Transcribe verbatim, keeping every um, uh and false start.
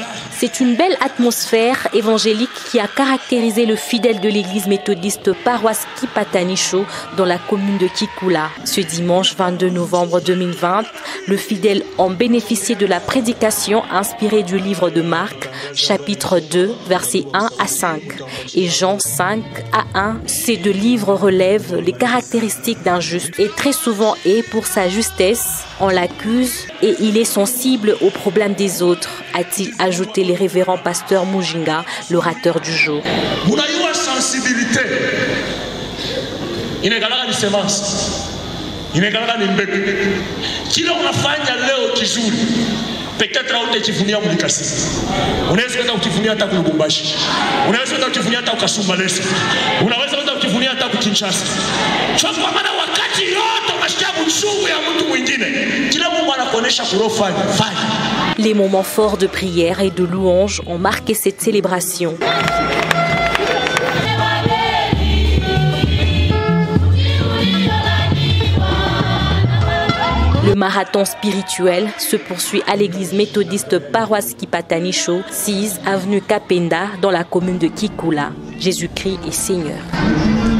C'est une belle atmosphère évangélique qui a caractérisé le fidèle de l'église méthodiste paroisse Kipatanisho dans la commune de Kikula. Ce dimanche vingt-deux novembre deux mille vingt, le fidèle en bénéficié de la prédication inspirée du livre de Marc, chapitre deux, versets un à cinq, et Jean cinq à un. Ces deux livres relèvent les caractéristiques d'un juste et très souvent est pour sa justesse, on l'accuse et il est sensible aux problèmes des autres, a-t-il ajouté le révérend pasteur Mujinga, l'orateur du jour. Unajua sensibilité inagalaka ni semence, inagalaka ni mbegu. Kila unafanya leo kizuri, peut-être hautajivunia Mulikasi, unaweza kwenda kujivunia hata Lubumbashi, unaweza kwenda kujivunia hata Kasumbalesa, unaweza kwenda kujivunia hata Kinshasa. Kwa maana wakati yote unasikia mchungu ya mtu mwingine, kila Mungu anakuonesha kurofanya fanya. Les moments forts de prière et de louange ont marqué cette célébration. Le marathon spirituel se poursuit à l'église méthodiste paroisse Kipatanisho, six avenue Kapenda, dans la commune de Kikula. Jésus-Christ est Seigneur.